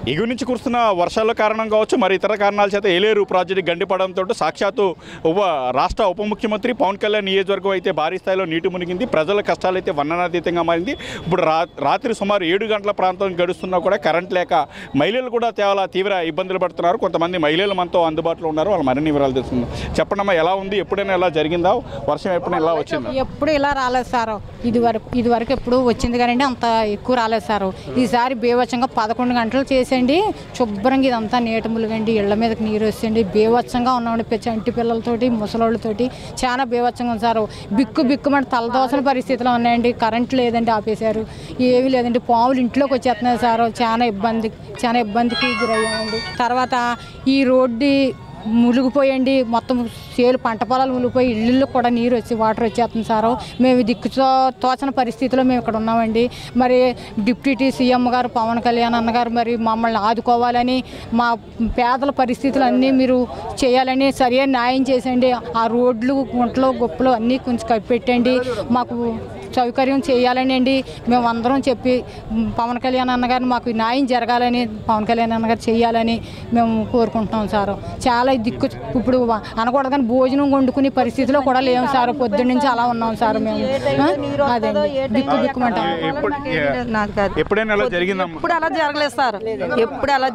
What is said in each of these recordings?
ఎగువ నుంచి కురుస్తున్న వర్షాల కారణం కావచ్చు, మరి ఇతర కారణాల చేత ఏలేరు ప్రాజెక్టు గండిపడంతో సాక్షాత్తు రాష్ట్ర ఉప ముఖ్యమంత్రి పవన్ కళ్యాణ్ నియోజకవర్గం అయితే భారీ స్థాయిలో నీటి మునిగింది. ప్రజల కష్టాలు అయితే వర్ణనాతీతంగా మారింది. ఇప్పుడు రాత్రి సుమారు 7 గంటల ప్రాంతం గడుస్తున్నా కూడా కరెంట్ లేక మహిళలు కూడా చాలా తీవ్ర ఇబ్బందులు పడుతున్నారు. కొంతమంది మహిళలు మనతో అందుబాటులో ఉన్నారు, వాళ్ళు మరిన్ని వివరాలు తెలుస్తున్నారు. చెప్పండమ్మా, ఎలా ఉంది? ఎప్పుడైనా ఎలా జరిగిందా? వర్షం ఎప్పుడైనా ఎలా వచ్చిందా? ఎప్పుడు ఇలా రాలేదు సార్. ఇది వరకు ఎప్పుడు వచ్చింది కానీ అంత ఎక్కువ రాలేదు సార్. ఈసారి బేవచ్చంగా 11 గంటలు చేసండి, శుభ్రంగా ఇదంతా నీట ములిగండి, ఇళ్ల మీదకి నీరు వచ్చండి. బేవచ్చంగా ఉన్నామండి, చంటి పిల్లలతోటి ముసలోళ్ళతోటి చాలా బేవచ్చంగా ఉంది సార్. బిక్కుమంటే తలదోసన పరిస్థితిలో ఉన్నాయండి. కరెంట్ లేదండి, ఆపేశారు. ఏమీ లేదండి, పాములు ఇంట్లోకి వచ్చేస్తున్నాయి సార్. చాలా ఇబ్బందికి గురయ్యామండి. తర్వాత ఈ రోడ్డు మునిగిపోయండి, మొత్తం చేలు పంట పొలాలు మునిగిపోయి ఇళ్ళు కూడా నీరు వచ్చి వాటర్ వచ్చేస్తుంది సార్. మేము తోచని పరిస్థితిలో మేము ఇక్కడ ఉన్నామండి. మరి డిప్యూటీ సీఎం గారు పవన్ కళ్యాణ్ అన్నగారు మరి మమ్మల్ని ఆదుకోవాలని, మా పేదల పరిస్థితులు అన్నీ మీరు చేయాలని సరైన న్యాయం చేసండి. ఆ రోడ్లు గుంటలు గొప్పలు అన్నీ కొంచెం కప్పెట్టండి, మాకు సౌకర్యం చేయాలని అండి మేము అందరం చెప్పి పవన్ కళ్యాణ్ అన్నగారిని మాకు న్యాయం జరగాలని, పవన్ కళ్యాణ్ అన్నగారు చేయాలని మేము కోరుకుంటున్నాం సార్. చాలా ఇప్పుడు అనకూడదు కానీ భోజనం వండుకునే పరిస్థితిలో కూడా లేము సార్. పొద్దున్న నుంచి అలా ఉన్నాం సార్ మేము. అదే బిక్కుమంటాం. ఎప్పుడు అలా జరగలేదు సార్. ఎప్పుడు అలా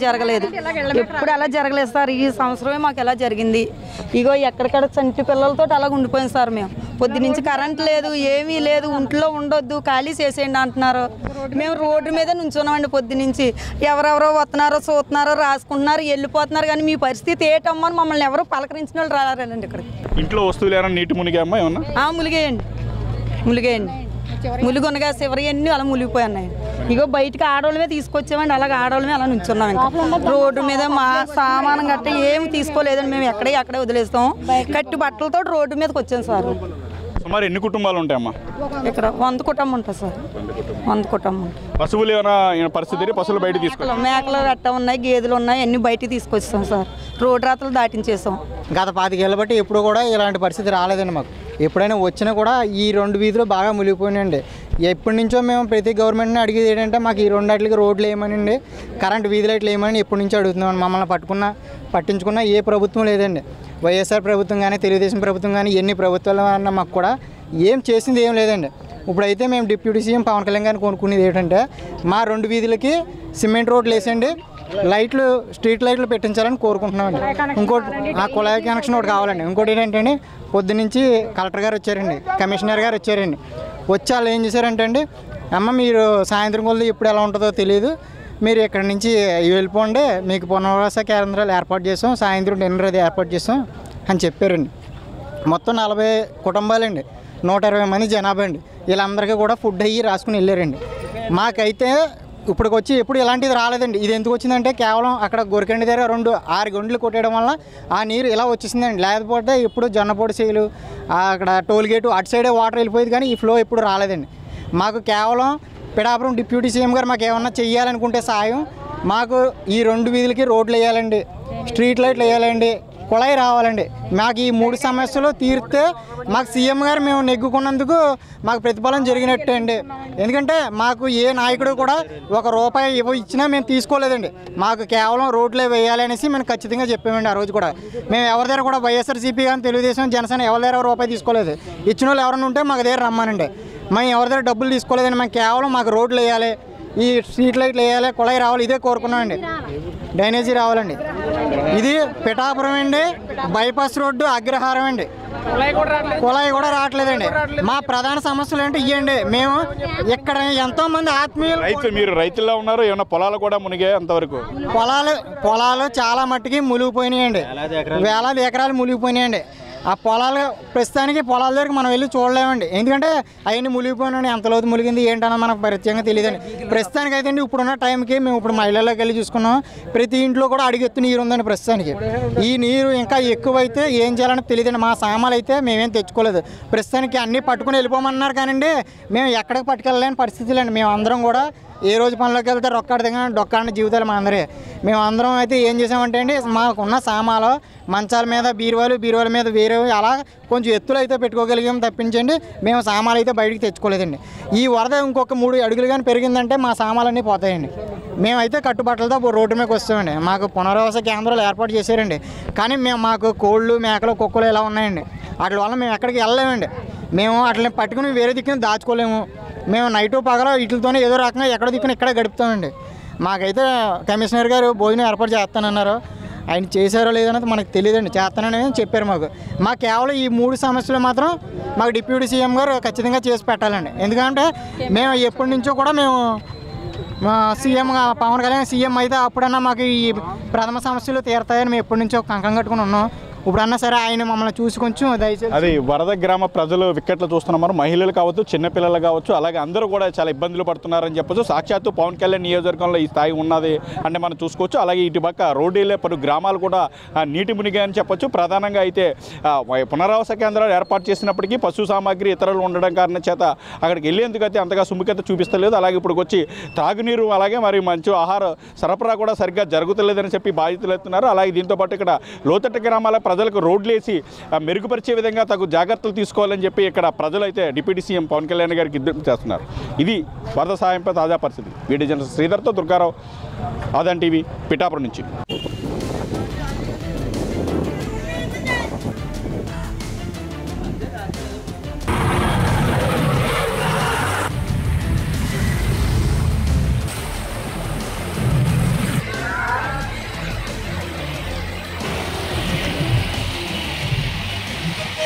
జరగలేదు సార్. ఈ సంవత్సరమే మాకు ఎలా జరిగింది. ఇగో ఎక్కడికక్కడ చంటి పిల్లలతో అలా ఉండిపోయింది సార్. మేము పొద్దు నుంచి కరెంట్ లేదు, ఏమీ లేదు, ఇంట్లో ఉండొద్దు, ఖాళీ చేసేయండి అంటున్నారు. మేము రోడ్డు మీద నుంచున్నామండి పొద్దు నుంచి. ఎవరెవరో వస్తున్నారో చూస్తున్నారో రాసుకుంటున్నారు, వెళ్ళిపోతున్నారు. కానీ మీ పరిస్థితి ఏటమ్మా అని మమ్మల్ని ఎవరు పలకరించిన వాళ్ళు రాలేరండి. ఇక్కడ ఇంట్లో వస్తువులు ఏమైనా నీటి మునిగాయమ్మా? ఏమన్నా ములిగేయండి ములిగొనగా చివరి అన్నీ అలా మునిగిపోయి. ఇగో బయటకు ఆడవాళ్ళమే తీసుకొచ్చామండి, అలాగే ఆడవాళ్ళమే అలా నుంచున్నాం. ఇంకా రోడ్డు మీద మా సామానం గట్ట ఏమి తీసుకోలేదండి. మేము అక్కడే వదిలేస్తాం. కట్టి బట్టలతో రోడ్డు మీదకి వచ్చాం సార్. సుమారు ఎన్ని కుటుంబాలు ఉంటాయమ్మా? ఇక్కడ 100 కుటుంబం ఉంటుంది సార్. 100 కుటుంబం. పశువులు ఏమైనా పరిస్థితి? పశువులు బయట తీసుకొచ్చాం. మేకలు గట్ట ఉన్నాయి, గేదెలు ఉన్నాయి, అన్ని బయటికి తీసుకొచ్చాం సార్. రోడ్డు రాతలు దాటించేసాం. గత 25 ఏళ్ళ బట్టి ఎప్పుడు కూడా ఇలాంటి పరిస్థితి రాలేదండి మాకు. ఎప్పుడైనా వచ్చినా కూడా ఈ 2 వీధులు బాగా మునిగిపోయినాయండి. ఎప్పటి నుంచో మేము ప్రతి గవర్నమెంట్ని అడిగేది ఏంటంటే మాకు ఈ 2 వాటికి రోడ్లు వేయమనండి, కరెంట్ వీధి లైట్లు వేయమని ఎప్పటి నుంచో అడుగుతున్నాం. మమ్మల్ని పట్టించుకున్న ఏ ప్రభుత్వం లేదండి. వైఎస్ఆర్ ప్రభుత్వం కానీ, తెలుగుదేశం ప్రభుత్వం కానీ, ఎన్ని ప్రభుత్వాలు అన్నా మాకు కూడా ఏం చేసింది ఏం లేదండి. ఇప్పుడైతే మేము డిప్యూటీ సీఎం పవన్ కళ్యాణ్ గారిని కొనుక్కునేది ఏంటంటే మా 2 వీధులకి సిమెంట్ రోడ్లు వేసండి, లైట్లు స్ట్రీట్ లైట్లు పెట్టించాలని కోరుకుంటున్నామండి. ఇంకోటి ఆ కుళాయి కనెక్షన్ ఒకటి కావాలండి. ఇంకోటి ఏంటంటే పొద్దునుంచి కలెక్టర్ గారు వచ్చారండి, కమిషనర్ గారు వచ్చారండి. వచ్చి వాళ్ళు ఏం చేశారంటే అండి, అమ్మ మీరు సాయంత్రం కొద్ది ఎప్పుడు ఎలా ఉంటుందో తెలియదు, మీరు ఇక్కడి నుంచి వెళ్ళిపోండి, మీకు పునరావాస కేంద్రాలు ఏర్పాటు చేసాం, సాయంత్రం డిన్నర్ అది ఏర్పాటు చేసాం అని చెప్పారండి. మొత్తం 40 కుటుంబాలండి, 120 మంది జనాభా అండి. వీళ్ళందరికీ కూడా ఫుడ్ అయ్యి రాసుకుని వెళ్ళారండి. మాకైతే ఇప్పటికి వచ్చి ఎప్పుడు ఇలాంటిది రాలేదండి. ఇది ఎందుకు వచ్చిందంటే కేవలం అక్కడ గొరికండి దగ్గర 6 గంటలు కొట్టేయడం వల్ల ఆ నీరు ఇలా వచ్చేసిందండి. లేకపోతే ఇప్పుడు జొన్నపొడి చేలు అక్కడ టోల్ గేటు అటు సైడే వాటర్ వెళ్ళిపోయేది, కానీ ఈ ఫ్లో ఎప్పుడు రాలేదండి. మాకు కేవలం పిఠాపురం డిప్యూటీ సీఎం గారు మాకు ఏమన్నా చెయ్యాలనుకుంటే సాయం, మాకు ఈ 2 వీధులకి రోడ్లు వేయాలండి, స్ట్రీట్ లైట్లు వేయాలండి, కుళాయి రావాలండి. మాకు ఈ 3 సమస్యలు తీరితే మాకు సీఎం గారు మేము నెగ్గుకున్నందుకు మాకు ప్రతిఫలం జరిగినట్టే అండి. ఎందుకంటే మాకు ఏ నాయకుడు కూడా ₹1 ఇచ్చినా మేము తీసుకోలేదండి. మాకు కేవలం రోడ్లే వేయాలి అనేసి మేము ఖచ్చితంగా చెప్పామండి. ఆ రోజు కూడా మేము ఎవరి దగ్గర కూడా వైఎస్ఆర్సీపీ కానీ, తెలుగుదేశం, జనసేన ఎవరి దగ్గర ₹1 తీసుకోలేదు. ఇచ్చిన వాళ్ళు ఎవరైనా ఉంటే మాకు దగ్గర రమ్మానండి. మేము ఎవరి దగ్గర డబ్బులు తీసుకోలేదండి. మేము కేవలం మాకు రోడ్లు వేయాలి, ఈ స్ట్రీట్ లైట్లు వేయాలి, కుళాయి రావాలి, ఇదే కోరుకున్నామండి. డ్రైనేజీ రావాలండి. ఇది పిఠాపురం అండి, బైపాస్ రోడ్డు అగ్రహారం అండి, కుళాయి కూడా రావట్లేదండి. మా ప్రధాన సమస్యలు ఏంటి ఇవ్వండి. మేము ఇక్కడ ఎంతో మంది ఆత్మీయులు, మీరు రైతుల్లో ఉన్నారు, ఏమన్నా పొలాలు కూడా మునిగాయి? అంతవరకు పొలాలు చాలా మట్టుకి మునిగిపోయినాయండి, వేలాది ఎకరాలు మునిగిపోయినాయండి. ఆ పొలాలు ప్రస్తుతానికి పొలాల దగ్గరికి మనం వెళ్ళి చూడలేమండి. ఎందుకంటే అవన్నీ మునిగిపోయినాయి, ఎంతలోతు మునిగింది ఏంటన్నా మనకు ప్రత్యేకంగా తెలియదండి. ప్రస్తుతానికి అయితే అండి ఇప్పుడున్న టైంకి మేము ఇప్పుడు మహిళల్లోకి వెళ్ళి చూసుకున్నాం, ప్రతి ఇంట్లో కూడా అడుగెత్తు నీరు ఉందండి ప్రస్తుతానికి. ఈ నీరు ఇంకా ఎక్కువైతే ఏం చేయాలని తెలియదండి. మా సామాన్లు అయితే మేమేం తెచ్చుకోలేదు. ప్రస్తుతానికి అన్నీ పట్టుకుని వెళ్ళిపోమన్నారు కానండి మేము ఎక్కడికి పట్టుకెళ్ళలేని పరిస్థితులండి. మేము అందరం కూడా ఏ రోజు పనిలోకి వెళ్తే డొక్కాడిన జీవితాలు మా అందరే. మేము అందరం అయితే ఏం చేసామంటే అండి, మాకున్న సామాలు మంచాల మీద, బీరువాల మీద వేరే అలా కొంచెం ఎత్తులు అయితే పెట్టుకోగలిగాం తప్పించండి, మేము సామాన్లు అయితే బయటికి తెచ్చుకోలేదండి. ఈ వరద ఇంకొక 3 అడుగులు కానీ పెరిగిందంటే మా సామాన్లన్నీ పోతాయండి. మేమైతే కట్టుబట్టలతో రోడ్డు మీదకి వస్తామండి. మాకు పునరావాస కేంద్రాలు ఏర్పాటు చేశారండి, కానీ మాకు కోళ్ళు మేకలు కుక్కలు ఇలా ఉన్నాయండి. వాటి వల్ల మేము ఎక్కడికి వెళ్ళలేమండి. మేము వాటిని పట్టుకుని వేరే దిక్కున దాచుకోలేము. మేము నైటు పగల వీటితోనే ఏదో రకంగా ఎక్కడ దిక్కున ఇక్కడే గడుపుతామండి. మాకైతే కమిషనర్ గారు భోజనం ఏర్పాటు చేస్తానన్నారు. ఆయన చేశారో లేదన్నది మనకు తెలియదండి. చేస్తానని చెప్పారు మాకు కేవలం ఈ 3 సమస్యలు మాత్రం మాకు డిప్యూటీ సీఎం గారు ఖచ్చితంగా చేసి పెట్టాలండి. ఎందుకంటే మేము ఎప్పటి నుంచో కూడా మేము సీఎం పవన్ కళ్యాణ్ సీఎం అయితే అప్పుడన్నా మాకు ఈ ప్రథమ సమస్యలు తీరుతాయని మేము ఎప్పటి నుంచో కంకం కట్టుకుని ఉన్నాం. ఇప్పుడన్నా సరే ఆయన మమ్మల్ని చూసి కొంచెం దయచేసి. అది వరద గ్రామ ప్రజలు వికెట్లు చూస్తున్నారు. మహిళలు కావచ్చు, చిన్నపిల్లలు కావచ్చు, అలాగే అందరూ కూడా చాలా ఇబ్బందులు పడుతున్నారని చెప్పొచ్చు. సాక్షాత్తు పవన్ కళ్యాణ్ నియోజకవర్గంలో ఈ స్థాయి ఉన్నది అంటే మనం చూసుకోవచ్చు. అలాగే ఇటు పక్క రోడ్డు వెళ్ళే పలు గ్రామాలు కూడా నీటి మునిగా అని చెప్పొచ్చు. ప్రధానంగా అయితే పునరావాస కేంద్రాలు ఏర్పాటు చేసినప్పటికీ పశు సామాగ్రి ఇతరులు ఉండడం కారణం చేత అక్కడికి వెళ్ళేందుకు అయితే అంతగా సుముఖత చూపిస్తలేదు. అలాగే ఇప్పుడు వచ్చి తాగునీరు అలాగే మరి మంచి ఆహార సరఫరా కూడా సరిగ్గా జరుగుతలేదని చెప్పి బాధితులు ఎత్తున్నారు. అలాగే దీంతోపాటు ఇక్కడ లోతట్టు గ్రామాల ప్రజలకు రోడ్లు వేసి మెరుగుపరిచే విధంగా తగు జాగ్రత్తలు తీసుకోవాలని చెప్పి ఇక్కడ ప్రజలు అయితే డిప్యూటీ సీఎం పవన్ కళ్యాణ్ గారికి విజ్ఞప్తి చేస్తున్నారు. ఇది వరద సహాయంపై తాజా పరిస్థితి. వీడియో జర్నలిస్ట్ శ్రీధర్తో దుర్గారావు, ఆదాన్ టీవీ, పిఠాపురం నుంచి.